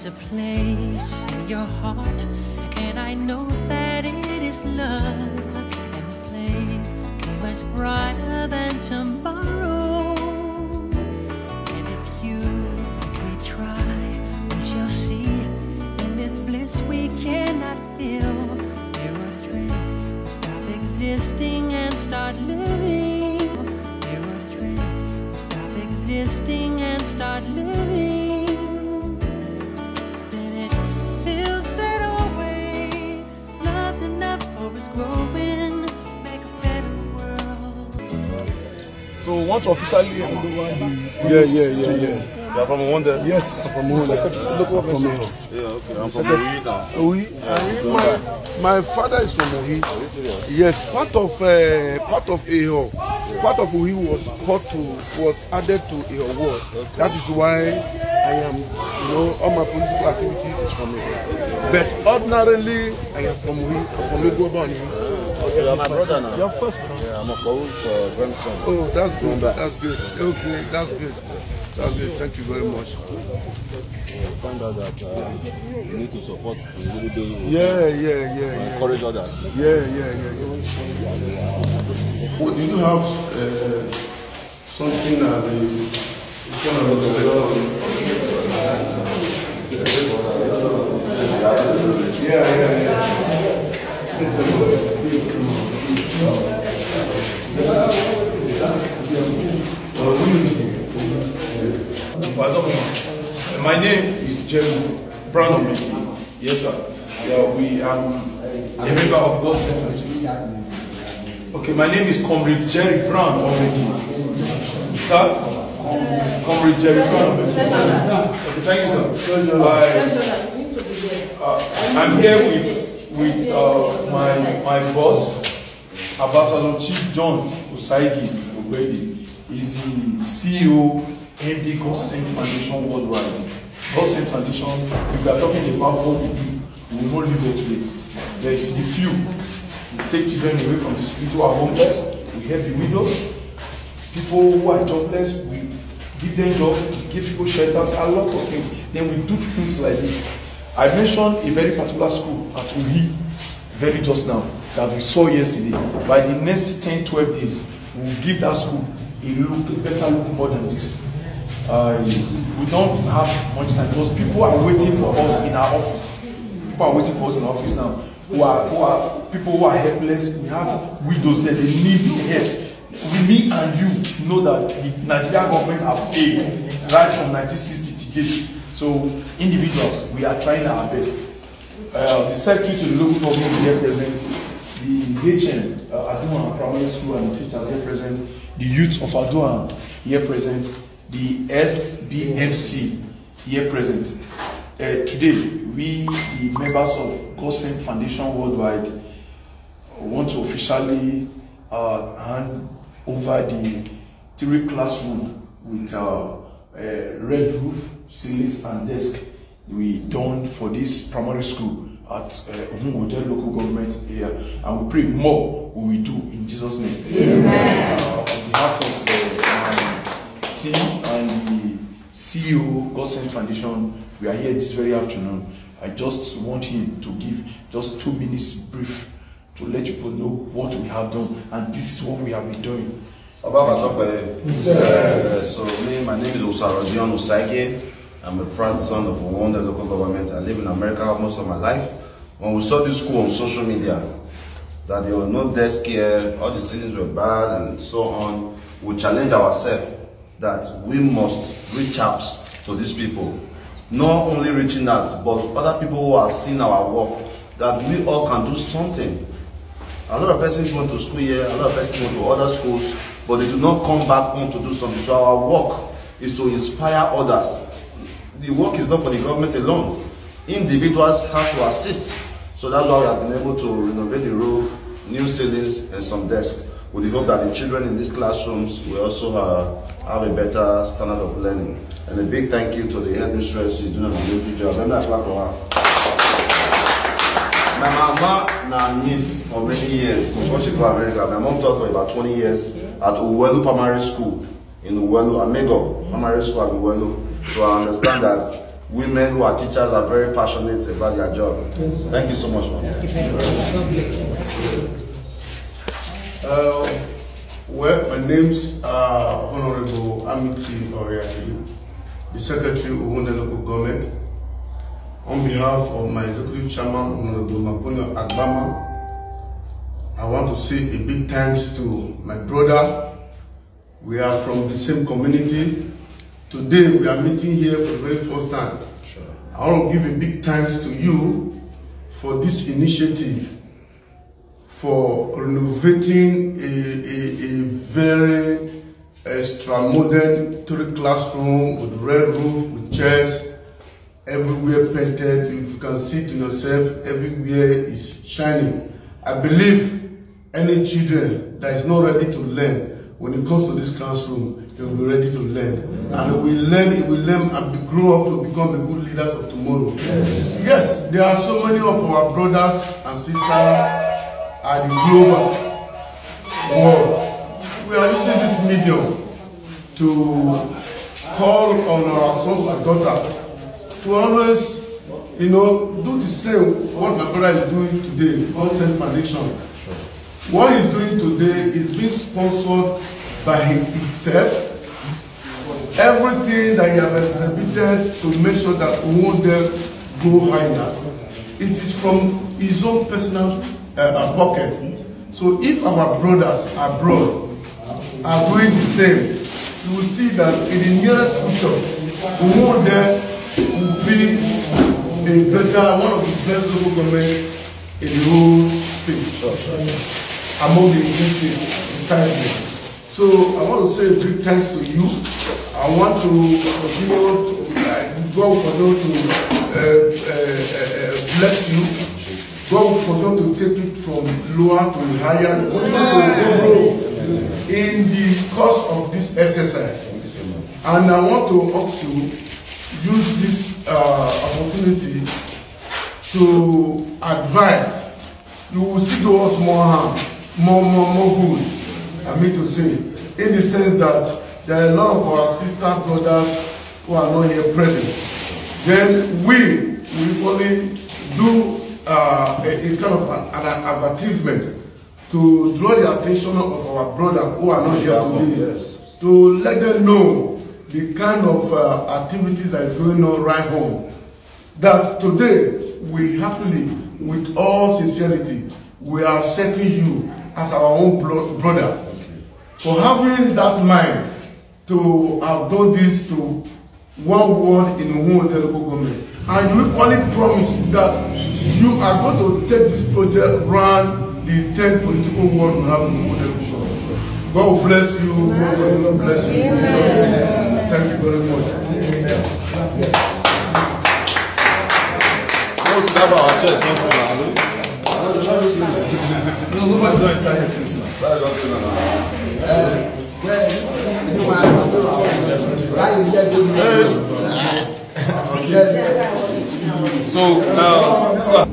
There's a place in your heart, and I know that it is love. And this place is much brighter than tomorrow. And if we try, we shall see. In this bliss we cannot feel. There are dreams we stop existing and start living. There are dreams we stop existing and start living. So we want to officially hand over the... Yeah. You are from Wonder? Yes, I'm from Wonder. I'm from Ohi. My father is from Ohi. Yes, part of Eho. Part of Ohi was added to Eho ward. That is why I am, all my political activities is from Eho. But ordinarily, I am from Ohi, from Igbo. Okay, you're my brother now. You're first. Yeah, I'm a grandson. Oh, that's good. That's good. Okay, that's good. That's good. Thank you very much. Find out that you need to support the little baby. Yeah. Encourage others. Yeah. Well, do you have something that My name is Jerry Brown. Yes, sir. Yeah, we am a member of God's Center. Okay, my name is Comrade Jerry Brown already. Sir? Comrade Jerry Brown. Okay, thank you, sir. I'm here with my boss, Ambassador Chief John Usaigi Ogbedi. He's the CEO, MD Godsend Foundation Worldwide. Godsend Foundation, if we are talking about what we do, we will not leave it today. There is the few. We take children away from the street who are homeless. We help the widows. People who are jobless, we give them jobs, we give people shelters, a lot of things. Then we do things like this. I mentioned a very particular school at Ohi, very just now, that we saw yesterday. By the next 10-12 days, we will give that school a better look more than this. We don't have much time because people are waiting for us in our office. People are waiting for us in our office now. Who are people who are helpless. We have widows there, they need help. Me and you know that the Nigerian government have failed right from 1960 to date. So individuals, we are trying our best. The secretary to the local government here present, the HM, Aduan Primary School and the teachers here present, the youth of Aduan here present, the SBFC here present. Today, we, the members of Godsend Foundation Worldwide, want to officially hand over the 3 classroom with red roof, ceilings and desk we done for this primary school at Omumoje local government area, and we pray more we will do in Jesus' name. Amen. On behalf of the team and the CEO Godsend Foundation, we are here this very afternoon. I just want him to give just 2 minutes brief to let people know what we have done, and this is what we have been doing. So my name is Osarodion Usaigi. I'm a proud son of Wonder local government. I live in America most of my life. When we saw this school on social media, that there was no desk here, all the ceilings were bad and so on, we challenge ourselves that we must reach out to these people. Not only reaching out, but other people who are seeing our work, that we all can do something. A lot of persons went to school here, a lot of persons went to other schools, but they do not come back home to do something. So our work is to inspire others. The work is not for the government alone. Individuals have to assist. So that's why we have been able to renovate the roof, new ceilings, and some desks. With the hope that the children in these classrooms will also have a better standard of learning. And a big thank you to the headmistress. She's doing an amazing job. Let me clap for her. My mama na miss for many years before she go America. My mom taught for about 20 years at Uwelu Primary School in Uwelu, Amego Primary School at Uwelu. So I understand that women who are teachers are very passionate about their job. Yes, thank you so much, man. Well, my name's Honorable Amity Oriaki, the Secretary of Uhunde Local Government. On behalf of my Executive Chairman, Honorable Maponyo Agbama, I want to say a big thanks to my brother. We are from the same community. Today we are meeting here for the very first time. Sure. I want to give a big thanks to you for this initiative, for renovating a very extra-modern 3-classroom with red roof, with chairs, everywhere painted. If you can see to yourself, everywhere is shining. I believe any children that is not ready to learn, when it comes to this classroom, they will be ready to learn. And we will learn and grow up to become the good leaders of tomorrow. Yes, there are so many of our brothers and sisters at the global world. We are using this medium to call on our sons and daughters to always, do the same what my brother is doing today, God Send Foundation. What he's doing today is being sponsored by himself. Everything that he has exhibited to make sure that we won't go higher, it is from his own personal pocket. So if our brothers abroad are doing the same, you will see that in the nearest future, we won't will be one of the best local governments in the whole state. Among the existing beside me. So I want to say a big thanks to you. I want to continue to God continue to bless you. God will continue to take it from lower to higher, continue to grow in the course of this exercise. And I want to also use this opportunity to advise. You will see to us more harm. More good, I mean to say, in the sense that there are a lot of our sister brothers who are not here present. Then we only do a kind of an advertisement to draw the attention of our brothers who are not here today, to let them know the kind of activities that is going on right home. That today, we happily, with all sincerity, we are setting you as our own brother, for having that mind to have done this to one ward in Uhunde local government. And you equally promise that you are going to take this project around the 10 political ward we have in Uhunde local government. God will bless you. God will bless you. Amen. Thank you very much. Most of our church, So now, sir.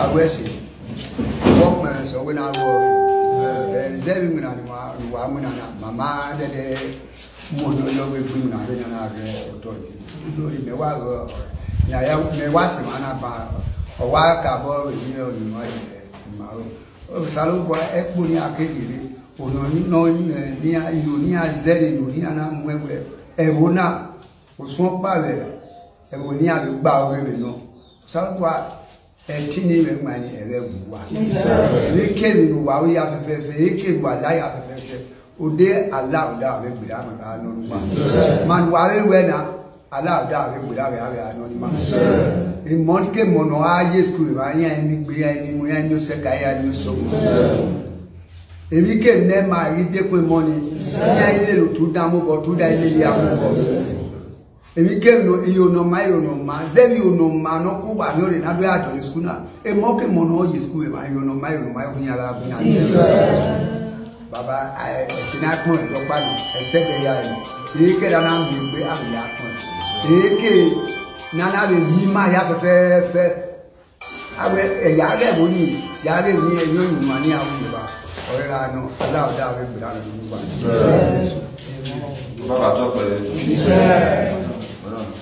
Salud ekponi akedire ono no ni ayo ni azere no ni ana mwewe ebona osun pale eboni abi gba owe no salud etini me mani erewu wa eke mi wa o ya fefe eke wa la ya fefe ode Allah oda we gbira ma no man wa we na Allah oda we gbira we no ni ma in monike mono aye school ba yan ni gbe yan ni mo yan ni o se ka yan ni o so èmi ke ne ma ri de pe money yan ile lo tu da mo bo tu da ile ya mo èmi ke no iyo no ma zemi ono ma no ku ba mi o re na do ya do school na e mo ke mono ye school ba iyo no ma o ni ala bu yan baba ai sina ko do pa ni e se de ya ni e ke da na mi gbe a ya ko e ke nana be mi ma ya fe awe ya ge bo ni ya ge ni e yo ni ma ni awu ba o ra no Allah da be gbira ni ba Baba talk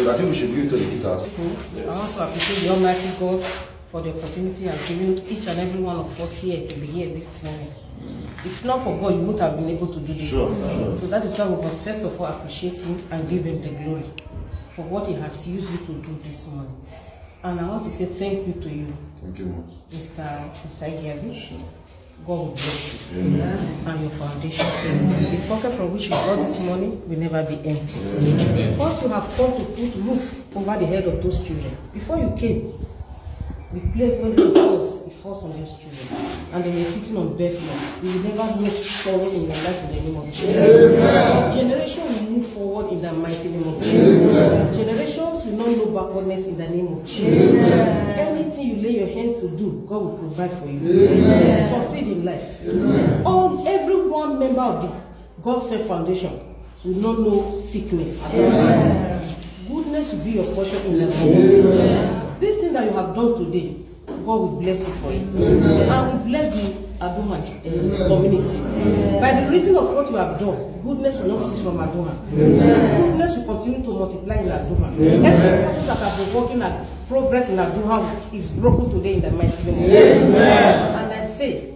I think we should give it to the kickers. I want to appreciate the Almighty God for the opportunity and giving each and every one of us here to be here this moment. If not for God, you would have been able to do this. Sure. So that is why we must first of all appreciate Him and give Him the glory for what He has used you to do this morning. And I want to say thank you to you. Thank you, Mr. Isaiah. Sure. God will bless you. Amen. And your foundation. The pocket from which you got this money will never be empty. Once you have come to put roof over the head of those children, before you came, the place where it falls on those children, and they were sitting on bare floor. You will never make sorrow in your life in the name of Jesus. Amen. Generation will move forward in the mighty name of Jesus. Amen. Generations will not know backwardness in the name of Jesus. Amen. Anything you lay your hands to do, God will provide for you. Amen. You succeed in life. Every one member of the God Sent Foundation will not know sickness. Amen. Goodness will be your portion in the name. This thing that you have done today, God will bless you for it. Amen. And will bless the Adoma community. Amen. By the reason of what you have done, goodness will not cease from Adoma. Goodness will continue to multiply in Adoma. Every forces that have been working at progress in Adoma is broken today in the mighty name of Jesus. And I say,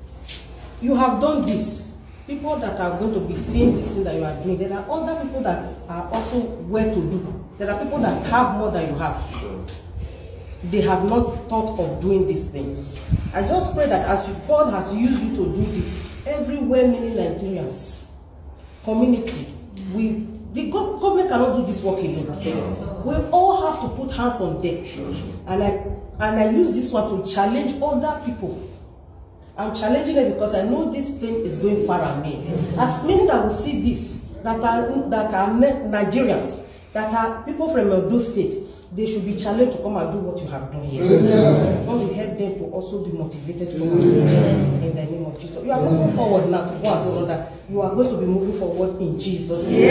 you have done this. People that are going to be seeing this thing that you are doing, there are other people that are also well to do. There are people that have more than you have. Sure. They have not thought of doing these things. I just pray that as God has used you to do this, everywhere many Nigerians, community, the government cannot do this work alone. Sure. We all have to put hands on deck. Sure. And I use this one to challenge other people. I'm challenging them because I know this thing is going far away. As many that will see this, that are Nigerians, that are people from Edo State, they should be challenged to come and do what you have done here. God will help them to also be motivated to come and do it in the name of Jesus. You are moving forward now to go and so that you are going to be moving forward in Jesus' name.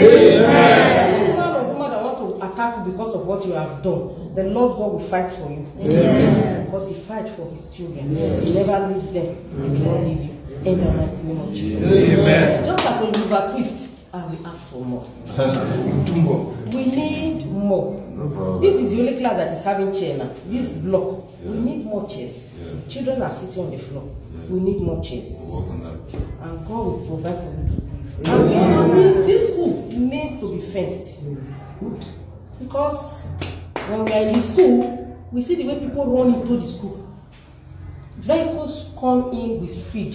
Any man or woman that want to attack you because of what you have done, the Lord God will fight for you. Because He fights for His children. He never leaves them. He will not leave you. In the mighty name of Jesus. Just as a liver twist, I will ask for more. We need more. No, this is the only class that is having chair now. This block, we need more chairs. Children are sitting on the floor. We need more chairs. And God will provide for you. And we also need, this school needs to be fenced. Because when we are in the school, we see the way people run into the school. Vehicles come in with speed.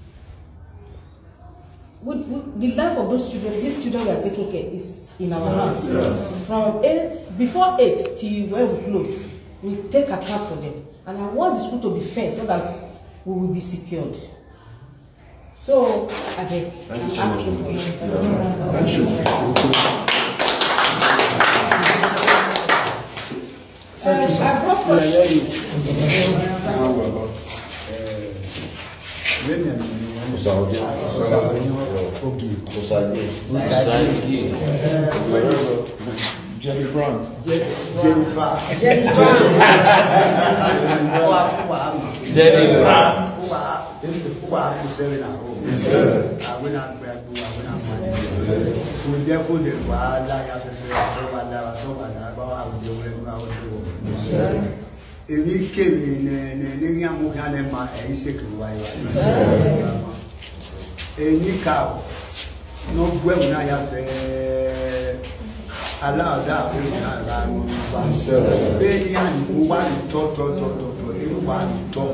The life of those children, these children we are taking care is in our hands. From before 8 till when we close, we take account for them. And I want the school to be fenced so that we will be secured. So I beg, Thank you so ask much. you for you. I brought Jenny Brown. Jennifer. Èmi kémi ní amúhánẹ́ ma ẹ̀yí sèkìrì wáyé ẹni ká ní gbẹ̀mù náà yà fẹ́ aláàdá àwẹ̀ náà rà ní wá bẹ́ẹ̀ ní àyíkú wà ní tọ́tọ́tọ́tọ́ èyí wà ní tọ́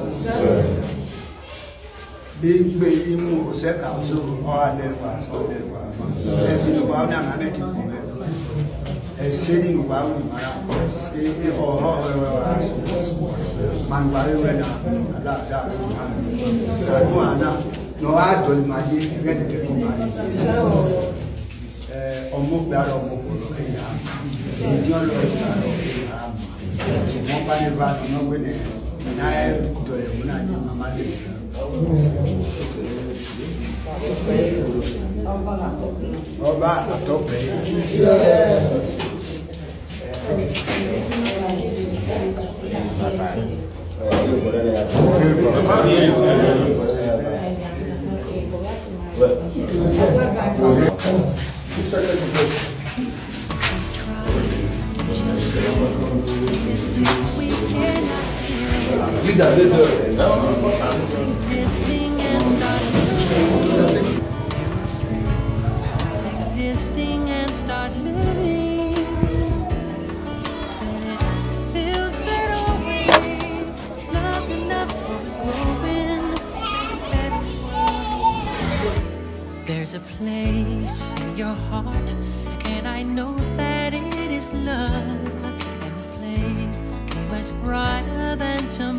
bí gbé imú ọ̀sẹ̀ká sórí ọ̀hánẹ́wà sọ́dẹ̀wà ẹ̀sìn ìwà ní àmàmẹ́tì kọ̀ mẹ́rin ẹ̀sẹ̀ nínú wà ní mara ẹ̀sẹ̀ ọ̀họ́ ẹ̀wà màgbà ẹ̀wẹ̀ náà aláàdá àwẹ̀ náà àdúrà náà lọ àdọ̀ ìmàdé ẹgbẹ́dẹ̀dẹ̀ tó máa ní ọmọ gbára ọmọ kòrò ẹ̀yà èdè ọlọ́ ìsàrọ̀ ẹ̀yà àmà ṣùgbọ́n bá ní bá iná gbẹ́nẹ̀ náà dọ̀rẹ̀ mú náà ní màmá lè ṣe ọba àtọ́pẹ́ I tried to This place we cannot hear. Existing and start living. Stop existing and start living. And it feels that always nothing was growing. There's a place in your heart, and I know that it is love. And this place is much brighter than tomorrow.